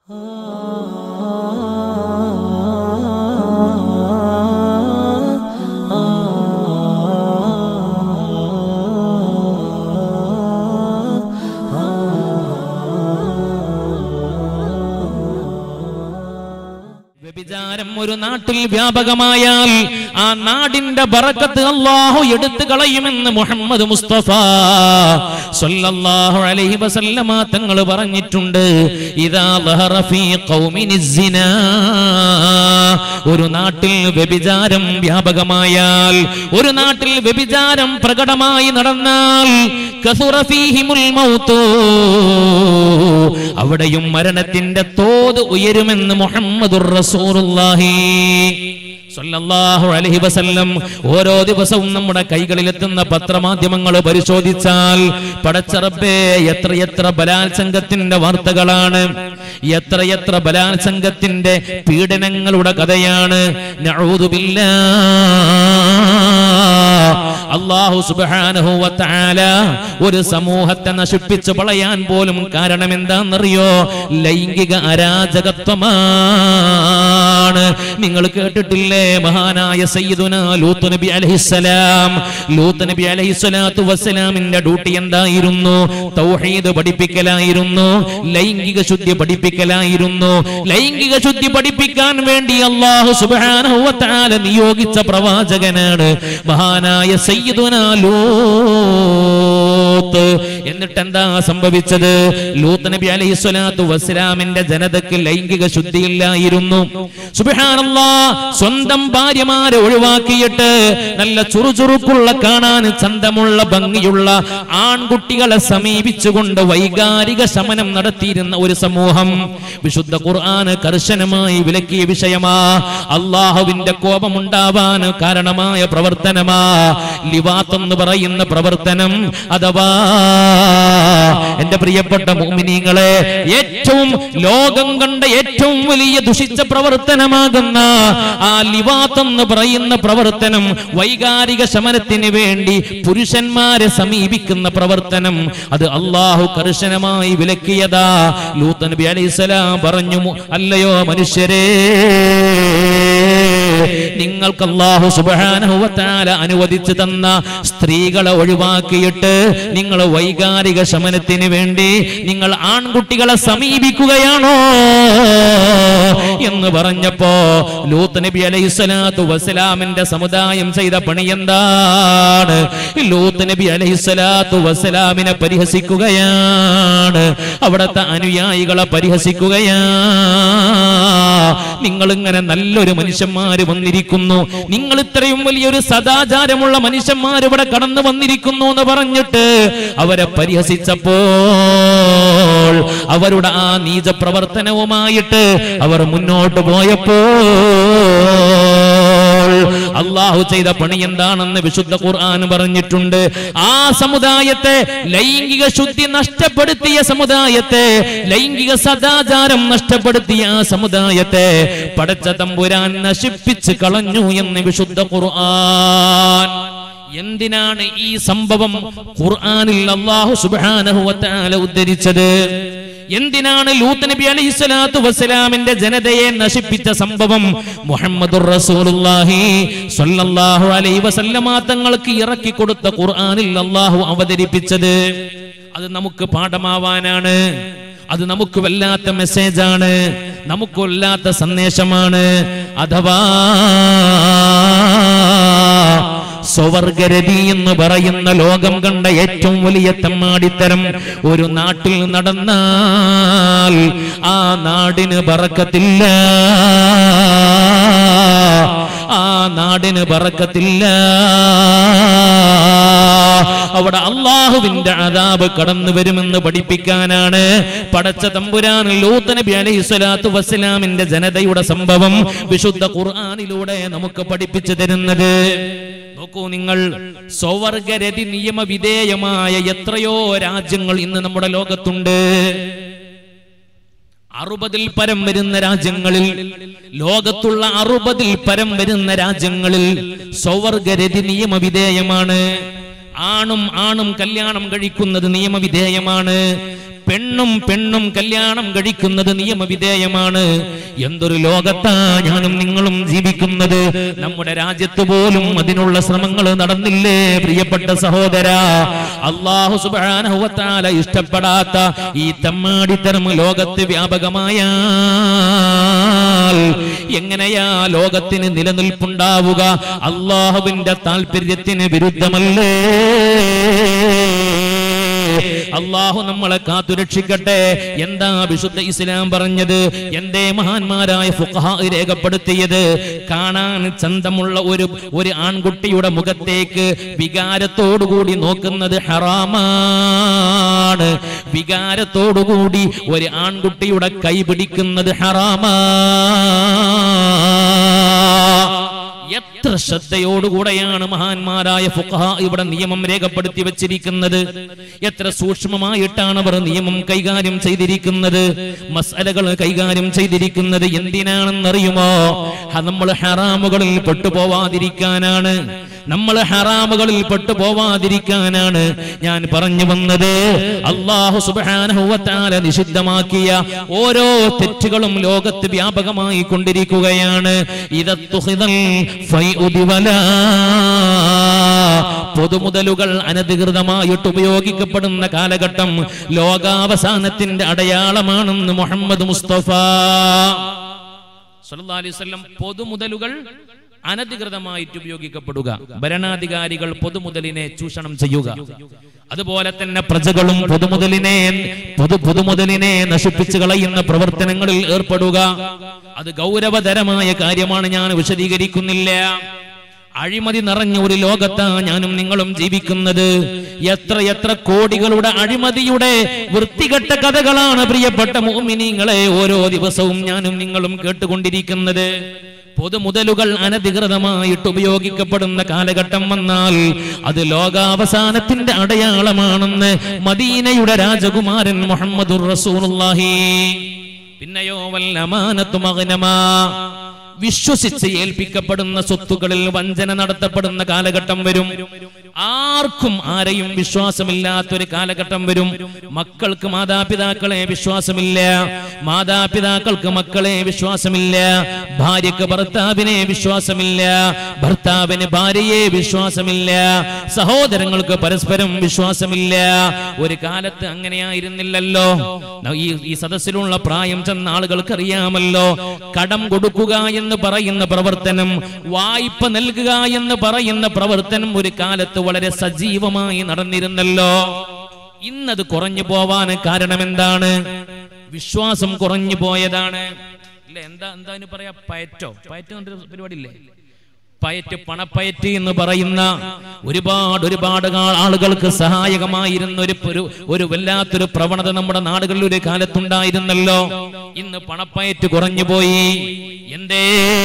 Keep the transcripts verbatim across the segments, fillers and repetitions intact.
വ്യഭിചാരം ഒരു നാട്ടിൽ വ്യാപകമായാൽ ആ നാടിന്റെ ബറക്കത്ത് അല്ലാഹു എടുത്തു കളയുമെന്ന് മുഹമ്മദ് മുസ്തഫ സല്ലല്ലാഹു അലൈഹി വസല്ലമ തങ്ങൾ പറഞ്ഞിട്ടുണ്ട്. ഇദാ ലഹറ ഫീ ഖൗമിനിസ് സിനാ, ഒരു നാട്ടിൽ വ്യഭിചാരം വ്യാപകമായാൽ, ഒരു നാട്ടിൽ വ്യഭിചാരം പ്രകടമായി നടന്നാൽ കസുറ ഫീഹിമുൽ മൗതു, അവിടെയും മരണത്തിന്റെ തോത് ഉയരുമെന്ന് മുഹമ്മദുർ റസൂലുള്ളാഹി സ്വല്ലല്ലാഹു അലൈഹി വസല്ലം. ഓരോ ദിവസവും നമ്മുടെ കൈകളിലെത്തുന്ന പത്രമാധ്യമങ്ങൾ പരിശോധിച്ചാൽ പടച്ച റബ്ബേ എത്രയെത്ര ബലാത്സംഗത്തിന്റെ വാർത്തകളാണ്, എത്രയെത്ര ബലാത്സംഗത്തിന്റെ പീഡനങ്ങളുടെ കഥയാണ്. നഊദു ബില്ലാഹ്. അല്ലാഹു സുബ്ഹാനഹു വ തആല ഒരു സമൂഹത്തെ നശിപ്പിച്ചു കളയാൻ പോലും കാരണം എന്താണെന്നറിയോ? ലൈംഗിക അരാജകത്വമാണ്. നിങ്ങൾ കേട്ടിട്ടില്ലേ മഹാനായ സയ്യിദുനാ ലൂത്ത് നബി അലൈഹിസ്സലാം? ലൂത്ത് നബി അലൈഹിസ്സലാത്തു വസ്സലാമിന്റെ ഡ്യൂട്ടി എന്തായിരുന്നു? തൗഹീദ് പഠിപ്പിക്കലായിരുന്നു, ലൈംഗിക ശുദ്ധി പഠിപ്പിക്കലായിരുന്നു. ലൈംഗിക ശുദ്ധി പഠിപ്പിക്കാൻ വേണ്ടി അല്ലാഹു സുബ്ഹാനഹു വ തആല നിയോഗിച്ച പ്രവാചകനാണ് മഹാനായ സയ്യിദുനാ ലൂത്ത്. എന്നിട്ട് എന്താ സംഭവിച്ചത്? ലൂത്ത് നബി അലൈഹിസ്സലാത്തു വസ്സലാമിന്റെ ജനതയ്ക്ക് ലൈംഗിക ശുദ്ധിയില്ലായിരുന്നു. സുബ്ഹാനല്ലാഹ്, സ്വന്തം ഭാര്യമാരെ ഒഴിവാക്കിയിട്ട് നല്ല ചുറുചുറുക്കുള്ള, കാണാൻ ചന്തമുള്ള, ഭംഗിയുള്ള ആൺകുട്ടികളെ സമീപിച്ചുകൊണ്ട് വൈകാരിക ശമനം നടത്തിയിരുന്ന ഒരു സമൂഹം വിശുദ്ധ ഖുർആൻ കർശനമായി വിലക്കിയ വിഷയമാ. അല്ലാഹുവിന്റെ കോപമുണ്ടാവാൻ കാരണമായ പ്രവർത്തനമാ ലിവാത്ത് എന്ന് പറയുന്ന പ്രവർത്തനം. അഥവാ എന്റെ പ്രിയപ്പെട്ട മുഅ്മിനീങ്ങളെ, ഏറ്റവും ലോകം കണ്ട ഏറ്റവും വലിയ ദുഷിച്ച പ്രവർത്തനമാകുന്ന ആ ലിവാത്ത് എന്ന് പറയുന്ന പ്രവർത്തനം, വൈകാരിക ശമനത്തിന് വേണ്ടി പുരുഷന്മാരെ സമീപിക്കുന്ന പ്രവർത്തനം, അത് അല്ലാഹു കർശനമായി വിലക്കിയതാ. ലൂത്ത് നബി അലൈഹിസ്സലാം പറഞ്ഞു, അല്ലയോ മനുഷ്യരേ, നിങ്ങൾക്ക് അല്ലാഹു സുബ്ഹാനഹു വ തആല അനുവദിച്ചു തന്ന സ്ത്രീകളെ ഒഴിവാക്കിയിട്ട് നിങ്ങൾ വൈകാരിക ശമനത്തിന് വേണ്ടി നിങ്ങൾ ആൺകുട്ടികളെ സമീപിക്കുകയാണോ എന്ന് പറഞ്ഞപ്പോ ലൂത്ത് നബി അലൈഹിസ്സലാത്തു വസ്സലാമിന്റെ സമുദായം ചെയ്ത പണി എന്താണ്? ലൂത്ത് നബി അലൈഹിസ്സലാത്തു വസ്സലാമിനെ പരിഹസിക്കുകയാണ്, അവിടുത്തെ അനുയായികളെ പരിഹസിക്കുകയാണ്. നിങ്ങൾ ഇങ്ങനെ നല്ലൊരു മനുഷ്യന്മാര് വന്നിരിക്കുന്നു, നിങ്ങൾ ഇത്രയും വലിയൊരു സദാചാരമുള്ള മനുഷ്യന്മാർ ഇവിടെ കടന്നു വന്നിരിക്കുന്നു എന്ന് പറഞ്ഞിട്ട് അവരെ പരിഹസിച്ചപ്പോൾ, അവരുടെ ആ നീച പ്രവർത്തനവുമായിട്ട് അവർ മുന്നോട്ട് പോയപ്പോൾ അല്ലാഹു ചെയ്ത പണി എന്താണെന്ന് വിശുദ്ധ ഖുർആൻ പറഞ്ഞിട്ടുണ്ട്. ആ സമുദായത്തെ, ലൈംഗിക ശുദ്ധി നഷ്ടപ്പെടുത്തിയ സമുദായത്തെ, ലൈംഗിക സദാചാരം നഷ്ടപ്പെടുത്തിയ ആ സമുദായത്തെ പടച്ച തമ്പുരാൻ നശിപ്പിച്ച് കളഞ്ഞു എന്ന് വിശുദ്ധ ഖുർആൻ. എന്തിനാണ് ഈ സംഭവം ഖുർആനിൽ അല്ലാഹു സുബ്ഹാനഹു വ തആല ഉദ്ധരിച്ചത്? എന്തിനാണ് ലൂത്ത് നബി അലൈഹിസ്സലാത്തു വസ്സലാമിന്റെ ജനതയെ നശിപ്പിച്ച സംഭവം മുഹമ്മദുർ റസൂലുള്ളാഹി സ്വല്ലല്ലാഹു അലൈഹി വസല്ലമ തങ്ങൾക്ക് ഇറക്കി കൊടുത്ത ഖുർആനിൽ അല്ലാഹു അവതരിപ്പിച്ചത്? അത് നമുക്ക് പാഠമാവാനാണ്. അത് നമുക്ക് വല്ലാത്ത മെസ്സേജാണ്, നമുക്ക് വല്ലാത്ത സന്ദേശമാണ്. അഥവാ സ്വവർഗരതി എന്ന് പറയുന്ന ലോകം കണ്ട ഏറ്റവും വലിയ തെമ്മാടിത്തരം ഒരു നാട്ടിൽ നടന്നാൽ ആ നാടിന് ബറക്കത്തില്ല, ആ നാടിന് ബറക്കത്തില്ല. അവിടെ അല്ലാഹുവിന്റെ അദാബ് കടന്നു വരുമെന്ന് പഠിപ്പിക്കാനാണ് പടച്ച തമ്പുരാൻ ലൂത്ത് നബി അലൈഹിസ്സലാത്തു വസ്സലാമിന്റെ ജനതയുടെ സംഭവം വിശുദ്ധ ഖുർആനിലൂടെ നമുക്ക് പഠിപ്പിച്ചു തരുന്നത്. നോക്കൂ നിങ്ങൾ, സ്വവർഗരതി നിയമവിധേയമായ എത്രയോ രാജ്യങ്ങൾ ഇന്ന് നമ്മുടെ ലോകത്തുണ്ട്. അറുപതിൽ പരം വരുന്ന രാജ്യങ്ങളിൽ, ലോകത്തുള്ള അറുപതിൽ പരം വരുന്ന രാജ്യങ്ങളിൽ സ്വവർഗരതി നിയമവിധേയമാണ്. ആണും ആണും കല്യാണം കഴിക്കുന്നത് നിയമവിധേയമാണ്. പെണ്ണും പെണ്ണും കല്യാണം കഴിക്കുന്നത് നിയമവിധേയമാണ്. എന്തൊരു ലോകത്താ ഞാനും നിങ്ങളും ജീവിക്കുന്നത്. നമ്മുടെ രാജ്യത്ത് പോലും അതിനുള്ള ശ്രമങ്ങൾ നടന്നില്ലേ പ്രിയപ്പെട്ട സഹോദരാ? അല്ലാഹു സുബ്ഹാനഹു വ തആല ഇഷ്ടപ്പെടാത്ത ഈ തമ്മാടിത്തരം ലോകത്ത് വ്യാപകമായാൽ എങ്ങനെയാ ലോകത്തിന് നിലനിൽപ്പുണ്ടാവുക? അല്ലാഹുവിന്റെ താല്പര്യത്തിന് വിരുദ്ധമല്ലേ? അല്ലാഹു നമ്മളെ കാത്തുരക്ഷിക്കട്ടെ. എന്താ വിശുദ്ധ ഇസ്ലാം പറഞ്ഞത്? എന്തേ മഹാന്മാരായ ഫുഖഹാ രേഖപ്പെടുത്തിയത്? കാണാൻ ചന്തമുള്ള ഒരു ഒരു ആൺകുട്ടിയുടെ മുഖത്തേക്ക് വികാരത്തോടുകൂടി നോക്കുന്നത് ഹറാമാണ്. വികാരത്തോടുകൂടി ഒരു ആൺകുട്ടിയുടെ കൈ പിടിക്കുന്നത് ഹറാമാണ്. എത്ര ശ്രദ്ധയോടുകൂടെയാണ് മഹാന്മാരായ ഫുഖഹാ ഇവിടെ നിയമം രേഖപ്പെടുത്തി വെച്ചിരിക്കുന്നത്. എത്ര സൂക്ഷ്മമായിട്ടാണ് അവർ നിയമം കൈകാര്യം ചെയ്തിരിക്കുന്നത്, മസ്അലകൾ കൈകാര്യം ചെയ്തിരിക്കുന്നത്. എന്തിനാണെന്നറിയുമോ? നമ്മൾ ഹറാമുകളിൽ പെട്ടുപോവാതിരിക്കാനാണ്. നമ്മൾ ഹറാമുകളിൽ പെട്ടുപോവാതിരിക്കാനാണ് ഞാൻ പറഞ്ഞു വന്നത്. അല്ലാഹു സുബ്ഹാനഹു വ തആല നിഷിദ്ധമാക്കിയ ഓരോ തെറ്റുകളും ലോകത്ത് വ്യാപകമായി കൊണ്ടിരിക്കുകയാണ്. ഇദത്തുഖിദൽ ഫൈഉദിവല, പൊതുമുതലുകൾ അനധികൃതമായിട്ട് ഉപയോഗിക്കപ്പെടുന്ന കാലഘട്ടം ലോകാവസാനത്തിന്റെ അടയാളമാണെന്ന് മുഹമ്മദ് മുസ്തഫ സല്ലല്ലാഹു അലൈഹി വസല്ലം. പൊതുമുതലുകൾ അനധികൃതമായിട്ട് ഉപയോഗിക്കപ്പെടുക, ഭരണാധികാരികൾ പൊതുമുതലിനെ ചൂഷണം ചെയ്യുക, അതുപോലെ തന്നെ പ്രജകളും പൊതുമുതലിനെ പൊതു പൊതുമുതലിനെ നശിപ്പിച്ചു കളയുന്ന പ്രവർത്തനങ്ങളിൽ ഏർപ്പെടുക, അത് ഗൗരവതരമായ കാര്യമാണ്. ഞാൻ വിശദീകരിക്കുന്നില്ല. അഴിമതി നിറഞ്ഞ ഒരു ലോകത്താണ് ഞാനും നിങ്ങളും ജീവിക്കുന്നത്. എത്ര എത്ര കോടികളുടെ അഴിമതിയുടെ വൃത്തികെട്ട കഥകളാണ് പ്രിയപ്പെട്ട മുഅ്മിനീങ്ങളെ ഓരോ ദിവസവും ഞാനും നിങ്ങളും കേട്ടുകൊണ്ടിരിക്കുന്നത്. പൊതുമുതലുകൾ അനധികൃതമായിട്ട് ഉപയോഗിക്കപ്പെടുന്ന കാലഘട്ടം വന്നാൽ അത് ലോകാവസാനത്തിന്റെ അടയാളമാണെന്ന് മദീനയുടെ രാജകുമാരൻ മുഹമ്മദുർ റസൂലുള്ളാഹി. പിന്നെയോ വൽ അമാനത്തു മഗ്നമാ, വിശ്വസിച്ച് ഏൽപ്പിക്കപ്പെടുന്ന സ്വത്തുകളിൽ വഞ്ചന നടത്തപ്പെടുന്ന കാലഘട്ടം വരും. ആർക്കും ആരെയും വിശ്വാസമില്ലാത്തൊരു കാലഘട്ടം വരും. മക്കൾക്ക് മാതാപിതാക്കളെ വിശ്വാസമില്ല, മാതാപിതാക്കൾക്ക് മക്കളെ വിശ്വാസമില്ല, ഭാര്യക്ക് ഭർത്താവിനെ വിശ്വാസമില്ല, ഭർത്താവിന് ഭാര്യയെ വിശ്വാസമില്ല, സഹോദരങ്ങൾക്ക് പരസ്പരം വിശ്വാസമില്ല. ഒരു കാലത്ത് അങ്ങനെയായിരുന്നില്ലല്ലോ. ഈ ഈ സദസ്സിലുള്ള പ്രായം ചെന്ന ആളുകൾക്കറിയാമല്ലോ, കടം കൊടുക്കുക എന്ന് പറയുന്ന പ്രവർത്തനം, വായ്പ നൽകുക എന്ന് പറയുന്ന പ്രവർത്തനം ഒരു കാലത്ത് വളരെ സജീവമായി നടന്നിരുന്നല്ലോ. ഇന്നത് കുറഞ്ഞു പോവാൻ കാരണം എന്താണ്? വിശ്വാസം കുറഞ്ഞു പോയതാണ്. ഇല്ല, എന്താ എന്താ പറയാ, പയറ്റോ പയറ്റോ പരിപാടി ഇല്ലേ? പയറ്റ്, പണപ്പയറ്റ് എന്ന് പറയുന്ന ഒരുപാട് ഒരുപാട് ആളുകൾക്ക് സഹായകമായിരുന്ന ഒരു ഒരു വല്ലാത്തൊരു പ്രവണത നമ്മുടെ നാടുകളിൽ ഒരു കാലത്തുണ്ടായിരുന്നല്ലോ. ഇന്ന് പണപ്പയറ്റ് കുറഞ്ഞുപോയി. എന്തേ?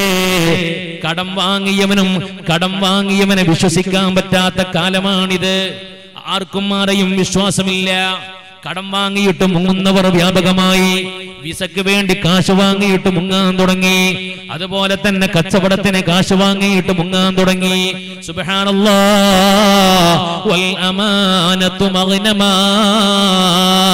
കടം വാങ്ങിയവനും കടം വാങ്ങിയവനെ വിശ്വസിക്കാൻ പറ്റാത്ത കാലമാണിത്. ആർക്കും ആരെയും വിശ്വാസമില്ല. കടം വാങ്ങിയിട്ട് മുങ്ങുന്നവർ വ്യാപകമായി. വിസക്ക് വേണ്ടി കാശ് വാങ്ങിയിട്ട് മുങ്ങാൻ തുടങ്ങി. അതുപോലെ തന്നെ കച്ചവടത്തിന് കാശ് വാങ്ങിയിട്ട് മുങ്ങാൻ തുടങ്ങി. സുബ്ഹാനല്ലാഹ്. വൽ അമാനത്തു മഗ്നമാ,